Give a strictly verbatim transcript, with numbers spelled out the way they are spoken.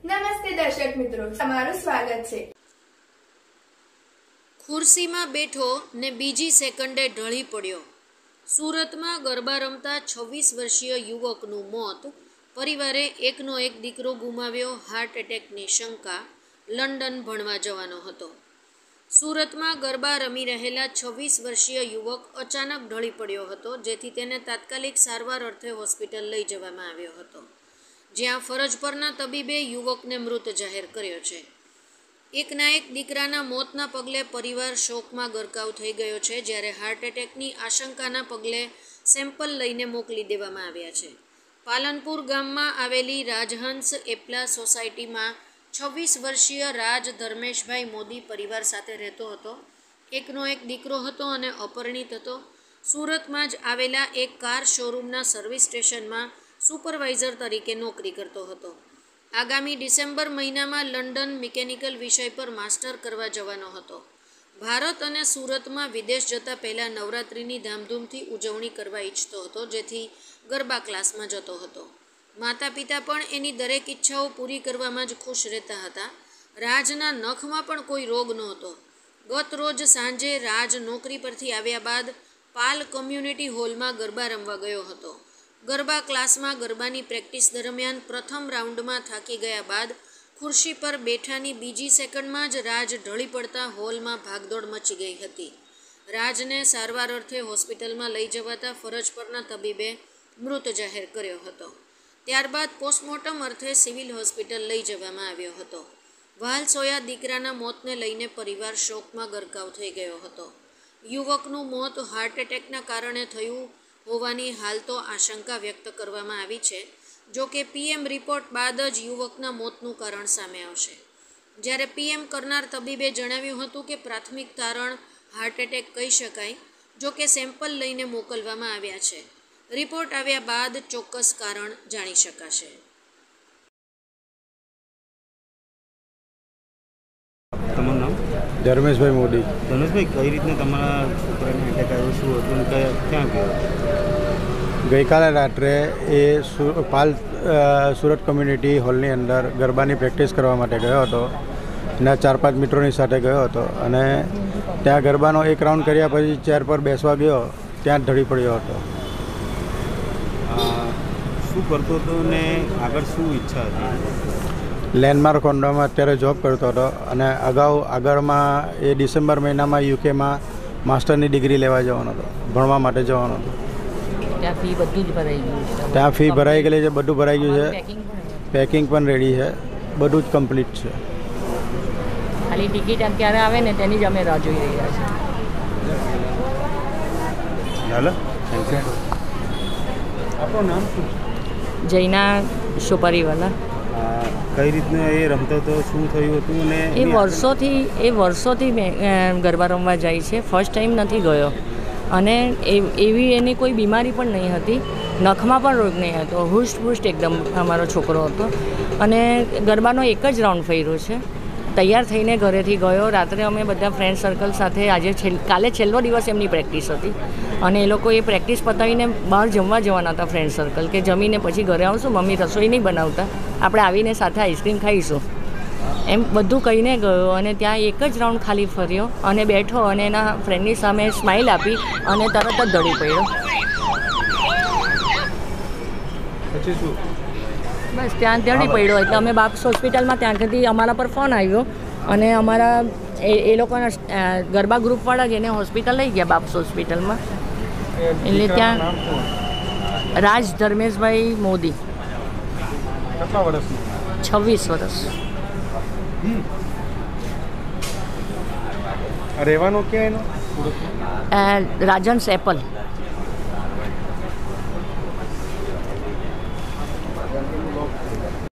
નમસ્તે દર્શક મિત્રો, તમારું સ્વાગત છે। ખુરશીમાં બેઠો ને બીજી સેકન્ડે ઢળી પડ્યો। સુરતમાં ગરબા રમતા છવ્વીસ વર્ષીય યુવકનું મોત। પરિવારે એકનો એક દીકરો ગુમાવ્યો। હાર્ટ એટેકની શંકા। લંડન ભણવા જવાનો હતો। સુરતમાં ગરબા રમી રહેલા છવ્વીસ વર્ષીય યુવક અચાનક ઢળી પડ્યો હતો, જેથી તેને તાત્કાલિક સારવાર અર્થે હોસ્પિટલ લઈ જવામાં આવ્યો હતો, જ્યાં ફરજ પરના તબીબે યુવકને મૃત જાહેર કર્યો છે। એકના એક દીકરાના મોતના પગલે પરિવાર શોકમાં ગરકાવ થઈ ગયો છે, જ્યારે હાર્ટ એટેકની આશંકાના પગલે સેમ્પલ લઈને મોકલી દેવામાં આવ્યા છે। પાલનપુર ગામમાં આવેલી રાજહંસ એપલા સોસાયટીમાં છવ્વીસ વર્ષીય રાજ ધર્મેશભાઈ મોદી પરિવાર સાથે રહેતો હતો। એકનો એક દીકરો હતો અને અપરિણિત હતો। સુરતમાં જ આવેલા એક કાર શોરૂમના સર્વિસ સ્ટેશનમાં સુપરવાઇઝર તરીકે નોકરી કરતો હતો। આગામી ડિસેમ્બર મહિનામાં લંડન મિકેનિકલ વિષય પર માસ્ટર કરવા જવાનો હતો। ભારત અને સુરતમાં વિદેશ જતા પહેલાં નવરાત્રિની ધામધૂમથી ઉજવણી કરવા ઈચ્છતો હતો, જેથી ગરબા ક્લાસમાં જતો હતો। માતા પિતા પણ એની દરેક ઈચ્છાઓ પૂરી કરવામાં જ ખુશ રહેતા હતા। રાજના નખમાં પણ કોઈ રોગ નહોતો। ગત રોજ સાંજે રાજ નોકરી પરથી આવ્યા બાદ પાલ કમ્યુનિટી હોલમાં ગરબા રમવા ગયો હતો। ગરબા ક્લાસમાં ગરબાની પ્રેક્ટિસ દરમિયાન પ્રથમ રાઉન્ડમાં થાકી ગયા બાદ ખુરશી પર બેઠાની બીજી સેકન્ડમાં જ રાજ ઢળી પડતા હોલમાં ભાગદોડ મચી ગઈ હતી। રાજને સારવાર અર્થે હોસ્પિટલમાં લઈ જવાતા ફરજ પરના તબીબે મૃત જાહેર કર્યો હતો। ત્યારબાદ પોસ્ટમોર્ટમ અર્થે સિવિલ હોસ્પિટલ લઈ જવામાં આવ્યો હતો। વહાલસોયા દીકરાના મોતને લઈને પરિવાર શોકમાં ગરકાવ થઈ ગયો હતો। યુવકનું મોત હાર્ટ એટેકના કારણે થયું હોવાની હાલ તો આશંકા વ્યક્ત કરવામાં આવી છે। જો કે પીએમ રિપોર્ટ બાદ જ યુવકના મોતનું કારણ સામે આવશે। જ્યારે પીએમ કરનાર તબીબે જણાવ્યું હતું કે પ્રાથમિક તારણ હાર્ટ એટેક કહી શકાય। જો કે સેમ્પલ લઈને મોકલવામાં આવ્યા છે। રિપોર્ટ આવ્યા બાદ ચોક્કસ કારણ જાણી શકાશે। તમારું નામ? ધર્મેશભાઈ મોદી। ધર્મેશભાઈ, કઈ રીતના તમારા છોકરાને એટેક આવ્યો, શું હતું અને ક્યાં ગયો? ગઈકાલે રાત્રે એ પાલ સુરત કમ્યુનિટી હોલની અંદર ગરબાની પ્રેક્ટિસ કરવા માટે ગયો હતો। એના ચાર પાંચ મિત્રોની સાથે ગયો હતો અને ત્યાં ગરબાનો એક રાઉન્ડ કર્યા પછી ચેર પર બેસવા ગયો, ત્યાં જ ઢળી પડ્યો હતો। શું કરતો હતો ને આગળ શું ઈચ્છા હતી? લેન્ડમાર્ક હોન્ડામાં અત્યારે જોબ કરતો હતો અને અગાઉ આગળમાં એ ડિસેમ્બર મહિનામાં યુકેમાં માસ્ટરની ડિગ્રી લેવા જવાનો હતો, ભણવા માટે જવાનો હતો। ત્યાં ફી બધું જ ભરાઈ ગયું છે। ત્યાં ફી ભરાઈ ગયેલી છે, બધું ભરાઈ ગયું છે, પેકિંગ પણ રેડી છે, બધું જ કમ્પ્લીટ છે। ખાલી ટિકિટ ક્યારે આવે ને તેની જ અમે રાહ જોઈ રહ્યા છીએ। ચાલો, થેન્ક યુ। આપણું નામ શું? જૈના સુપારીવાલા। કઈ રીતના એ રમતો હતો, શું થયું હતું? અને એ વર્ષોથી એ વર્ષોથી ગરબા રમવા જાય છે, ફર્સ્ટ ટાઈમ નથી ગયો અને એવી એની કોઈ બીમારી પણ નહીં હતી, નખમાં પણ રોગ નહીં હતો, હુષ્ટ પુષ્ટ એકદમ અમારો છોકરો હતો અને ગરબાનો એક જ રાઉન્ડ ફર્યો છે। તૈયાર થઈને ઘરેથી ગયો। રાત્રે અમે બધા ફ્રેન્ડ સર્કલ સાથે આજે છેલ્ કાલે છેલ્લો દિવસ એમની પ્રેક્ટિસ હતી અને એ લોકો એ પ્રેક્ટિસ પતાવીને બહાર જમવા જવાના હતા ફ્રેન્ડ સર્કલ, કે જમીને પછી ઘરે આવશું, મમ્મી રસોઈ નહીં બનાવતા, આપણે આવીને સાથે આઈસ્ક્રીમ ખાઈશું, એમ બધું કહીને ગયો અને ત્યાં એક જ રાઉન્ડ ખાલી ફર્યો અને બેઠો અને એના ફ્રેન્ડની સામે સ્માઇલ આપી અને તરત જ ઢળી પડ્યો। પછી શું? બસ ત્યાં ઢળી પડ્યો એટલે અમે બાપ્સ હોસ્પિટલમાં ત્યાંથી અમારા પર ફોન આવ્યો અને અમારા એ એ લોકોના ગરબા ગ્રુપવાળા જ એને હોસ્પિટલ લઈ ગયા, બાપ્સ હોસ્પિટલમાં। એટલે ત્યાં રાજ ધર્મેશભાઈ મોદી। કેટલા વર્ષનું? છવ્વીસ વર્ષ। રહેવાનું ક્યાં એનો? રાજહંસ એપલ।